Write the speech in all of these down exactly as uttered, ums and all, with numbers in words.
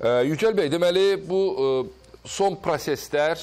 Yücel bəy, deməli bu son proseslər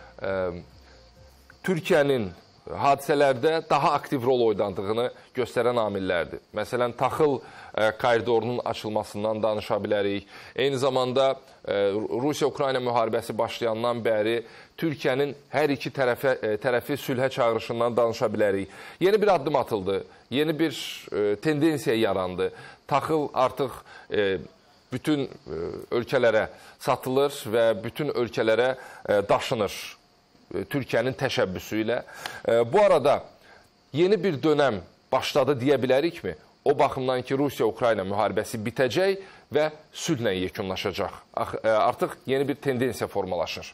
Türkiyənin hadisələrdə daha aktiv rol oynadığını göstərən amillərdir. Məsələn, taxıl koridorunun açılmasından danışa bilərik. Eyni zamanda Rusiya-Ukrayna müharibəsi başlayandan bəri Türkiyənin hər iki tərəfə, tərəfi sülhə çağırışından danışa bilərik. Yeni bir addım atıldı, yeni bir tendensiya yarandı. Taxıl artıq bütün ölkələrə satılır və bütün ölkələrə daşınır Türkiyənin təşəbbüsü ilə. Bu arada yeni bir dönəm başladı deyə bilərikmi? O baxımdan ki, Rusiya-Ukrayna müharibəsi bitəcək və sülhlə yekunlaşacaq. Artıq yeni bir tendensiya formalaşır.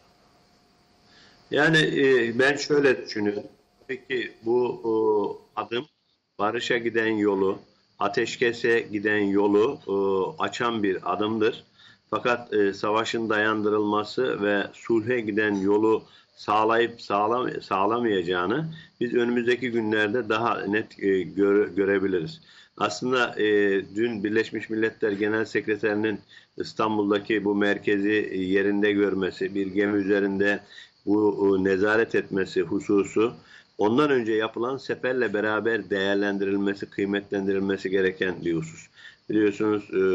Yani e, ben şöyle düşünüyorum. Peki bu o, adım barışa giden yolu, ateşkese giden yolu e, açan bir adımdır. Fakat e, savaşın dayandırılması ve sulhe giden yolu sağlayıp sağlam, sağlamayacağını biz önümüzdeki günlerde daha net e, göre, görebiliriz. Aslında e, dün Birleşmiş Milletler Genel Sekreterinin İstanbul'daki bu merkezi yerinde görmesi, bir gemi üzerinde bu e, nezaret etmesi hususu, ondan önce yapılan seferle beraber değerlendirilmesi, kıymetlendirilmesi gereken bir husus. Biliyorsunuz e,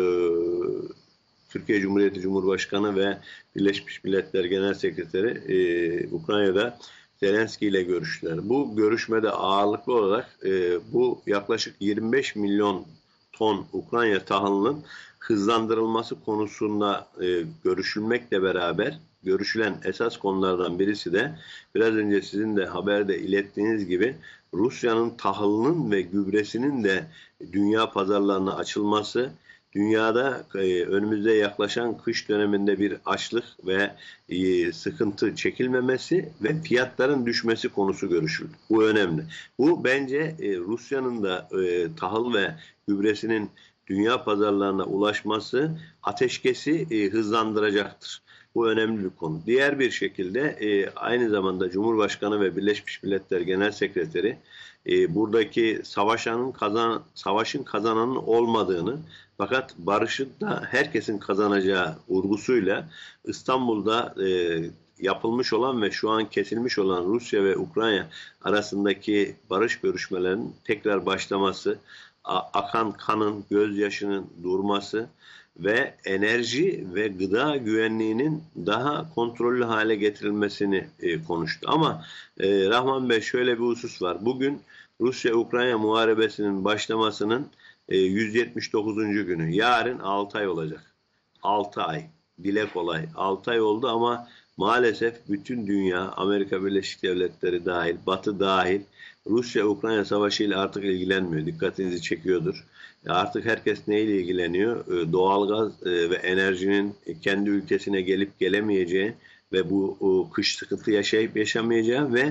Türkiye Cumhuriyeti Cumhurbaşkanı ve Birleşmiş Milletler Genel Sekreteri e, Ukrayna'da Zelenski ile görüştüler. Bu görüşmede ağırlıklı olarak e, bu yaklaşık yirmi beş milyon ton Ukrayna tahılının hızlandırılması konusunda e, görüşülmekle beraber görüşülen esas konulardan birisi de biraz önce sizin de haberde ilettiğiniz gibi Rusya'nın tahılının ve gübresinin de dünya pazarlarına açılması, dünyada e, önümüzde yaklaşan kış döneminde bir açlık ve e, sıkıntı çekilmemesi ve fiyatların düşmesi konusu görüşüldü. Bu önemli. Bu bence e, Rusya'nın da e, tahıl ve gübresinin dünya pazarlarına ulaşması ateşkesi e, hızlandıracaktır. Bu önemli bir konu. Diğer bir şekilde e, aynı zamanda Cumhurbaşkanı ve Birleşmiş Milletler Genel Sekreteri e, buradaki savaşanın kazan, savaşın kazananın olmadığını, fakat barışın da herkesin kazanacağı vurgusuyla İstanbul'da e, yapılmış olan ve şu an kesilmiş olan Rusya ve Ukrayna arasındaki barış görüşmelerinin tekrar başlaması, akan kanın, gözyaşının durması ve enerji ve gıda güvenliğinin daha kontrollü hale getirilmesini e, konuştu. Ama e, Rahman Bey, şöyle bir husus var. Bugün Rusya-Ukrayna muharebesinin başlamasının e, yüz yetmiş dokuzuncu günü. Yarın altı ay olacak. altı ay. Dile kolay. altı ay oldu ama maalesef bütün dünya, Amerika Birleşik Devletleri dahil, Batı dahil, Rusya-Ukrayna savaşı ile artık ilgilenmiyor. Dikkatinizi çekiyordur. Artık herkes neyle ilgileniyor? Doğalgaz ve enerjinin kendi ülkesine gelip gelemeyeceği ve bu kış sıkıntı yaşayıp yaşamayacağı ve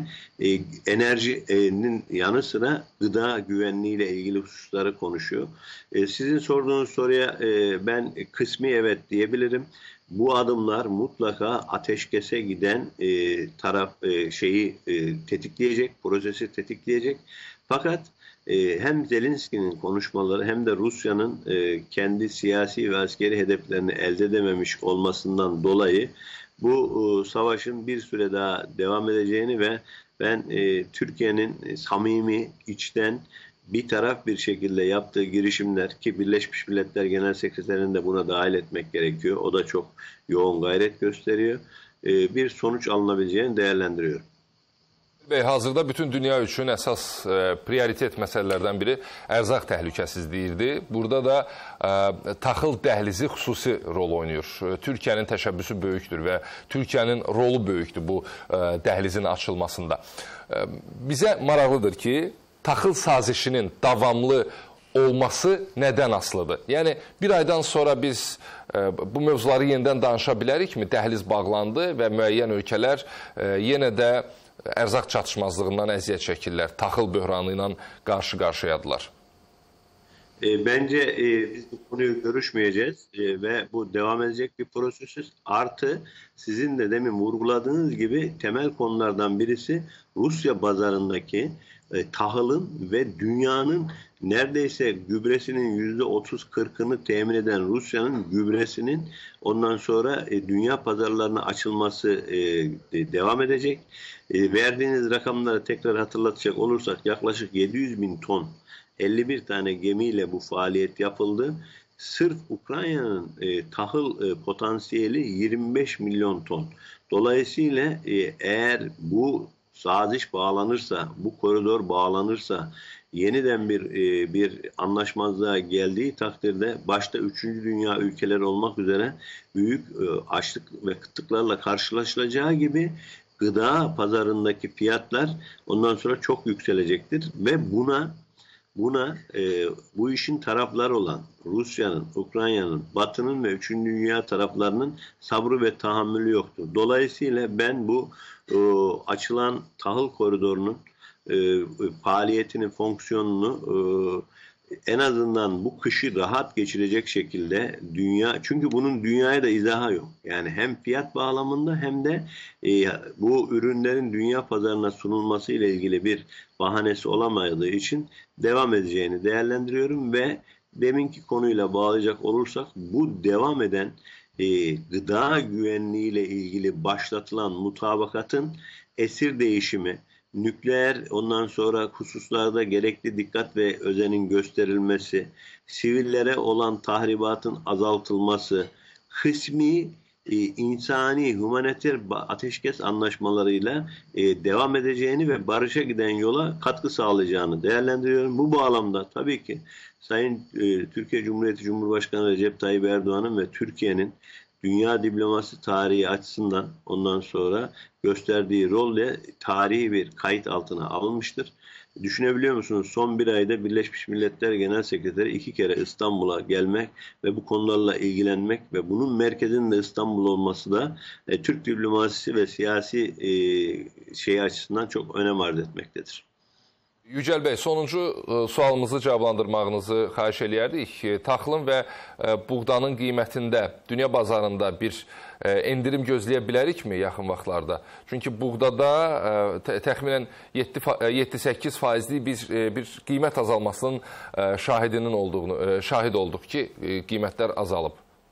enerjinin yanı sıra gıda güvenliğiyle ilgili hususları konuşuyor. Sizin sorduğunuz soruya ben kısmi evet diyebilirim. Bu adımlar mutlaka ateşkese giden e, taraf e, şeyi e, tetikleyecek, prosesi tetikleyecek. Fakat e, hem Zelenski'nin konuşmaları hem de Rusya'nın e, kendi siyasi ve askeri hedeflerini elde edememiş olmasından dolayı bu e, savaşın bir süre daha devam edeceğini ve ben e, Türkiye'nin samimi, içten, bir taraf bir şekilde yaptığı girişimler, ki Birleşmiş Milletler Genel Sekreterinin de buna dahil etmek gerekiyor. O da çok yoğun gayret gösteriyor. Bir sonuç alınabileceğini değerlendiriyorum. Bey, hazırda bütün dünya üçün əsas e, prioritet məsələlərdən biri ərzaq təhlükəsizliyidir. Burada da e, taxıl dəhlizi xüsusi rol oynayır. Türkiyənin təşəbbüsü böyükdür və Türkiyənin rolu böyükdür bu e, dəhlizin açılmasında. E, bizə maraqlıdır ki, taxıl sazişinin davamlı olması nədən asılıdır? Yəni, bir aydan sonra biz e, bu mövzuları yenidən danışa bilərikmi? Dəhliz bağlandı və müəyyən ölkələr e, yenə də ərzaq çatışmazlığından əziyyət çəkirlər. Taxıl böhranı ilə qarşı-qarşıyadılar. E, bence e, biz bu konuyu görüşmeyeceğiz e, ve bu devam edecek bir prosesiz. Artı sizin de demin vurguladığınız gibi temel konulardan birisi Rusya pazarındaki e, tahılın ve dünyanın neredeyse gübresinin yüzde otuz kırkını temin eden Rusya'nın gübresinin ondan sonra e, dünya pazarlarına açılması e, de, devam edecek. E, verdiğiniz rakamları tekrar hatırlatacak olursak yaklaşık yedi yüz bin ton elli bir tane gemiyle bu faaliyet yapıldı. Sırf Ukrayna'nın e, tahıl e, potansiyeli yirmi beş milyon ton. Dolayısıyla e, eğer bu saziş bağlanırsa, bu koridor bağlanırsa, yeniden bir e, bir anlaşmazlığa geldiği takdirde başta üçüncü dünya ülkeleri olmak üzere büyük e, açlık ve kıtlıklarla karşılaşılacağı gibi gıda pazarındaki fiyatlar ondan sonra çok yükselecektir ve buna Buna e, bu işin tarafları olan Rusya'nın, Ukrayna'nın, Batı'nın ve üçüncü dünya taraflarının sabrı ve tahammülü yoktur. Dolayısıyla ben bu e, açılan tahıl koridorunun e, faaliyetini, fonksiyonunu e, en azından bu kışı rahat geçirecek şekilde dünya, çünkü bunun dünyaya da izahı yok. Yani hem fiyat bağlamında hem de e, bu ürünlerin dünya pazarına sunulması ile ilgili bir bahanesi olamadığı için devam edeceğini değerlendiriyorum ve deminki konuyla bağlayacak olursak bu devam eden e, gıda güvenliği ile ilgili başlatılan mutabakatın esir değişimi, nükleer ondan sonra hususlarda gerekli dikkat ve özenin gösterilmesi, sivillere olan tahribatın azaltılması, kısmi e, insani, humaniter ateşkes anlaşmalarıyla e, devam edeceğini ve barışa giden yola katkı sağlayacağını değerlendiriyorum. Bu bağlamda tabii ki Sayın e, Türkiye Cumhuriyeti Cumhurbaşkanı Recep Tayyip Erdoğan'ın ve Türkiye'nin dünya diplomasi tarihi açısından ondan sonra gösterdiği rolle tarihi bir kayıt altına alınmıştır. Düşünebiliyor musunuz? Son bir ayda Birleşmiş Milletler Genel Sekreteri iki kere İstanbul'a gelmek ve bu konularla ilgilenmek ve bunun merkezinin de İstanbul olması da e, Türk diplomasisi ve siyasi e, şey açısından çok önem arz etmektedir. Yücel Bey, sonuncu e, sualımızı cavablandırmağınızı xahiş eləyərdik. E, taxılın və e, buğdanın qiymətində dünya bazarında bir e, endirim gözləyə bilərikmi yaxın vaxtlarda? Çünki buğdada e, təxminən yeddi səkkiz faizli bir, e, bir qiymət azalmasının e, şahidinin olduğunu, e, şahid olduq ki, e, qiymətlər azalıb.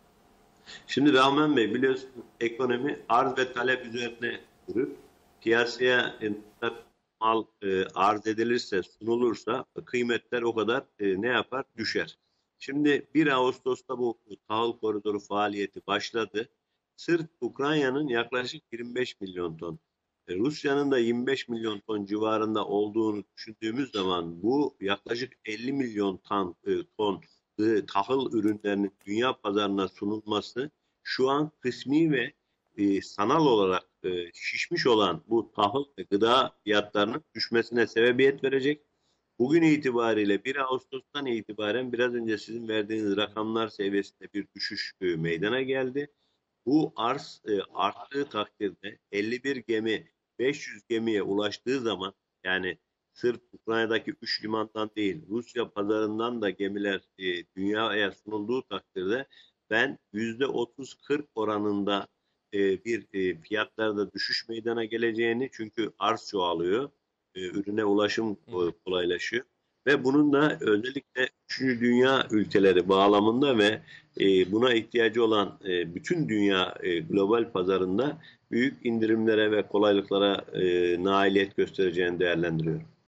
Şimdi Rahman Bey, biliyorsunuz ekonomi arz ve talep üzerine kurur. Piyasaya mal e, arz edilirse, sunulursa kıymetler o kadar e, ne yapar? Düşer. Şimdi bir Ağustos'ta bu tahıl koridoru faaliyeti başladı. Sırf Ukrayna'nın yaklaşık yirmi beş milyon ton, e, Rusya'nın da yirmi beş milyon ton civarında olduğunu düşündüğümüz zaman bu yaklaşık elli milyon ton, e, ton e, tahıl ürünlerinin dünya pazarına sunulması şu an kısmi ve e, sanal olarak e, şişmiş olan bu tahıl ve gıda fiyatlarının düşmesine sebebiyet verecek. Bugün itibariyle bir Ağustos'tan itibaren biraz önce sizin verdiğiniz rakamlar seviyesinde bir düşüş e, meydana geldi. Bu arz e, arttığı takdirde elli bir gemi beş yüz gemiye ulaştığı zaman, yani sırf Ukrayna'daki üç limandan değil Rusya pazarından da gemiler e, dünyaya sunulduğu takdirde ben yüzde otuz kırk oranında bir fiyatlarda düşüş meydana geleceğini, çünkü arz çoğalıyor, ürüne ulaşım kolaylaşıyor ve bunun da özellikle üçüncü dünya ülkeleri bağlamında ve buna ihtiyacı olan bütün dünya global pazarında büyük indirimlere ve kolaylıklara nailiyet göstereceğini değerlendiriyorum.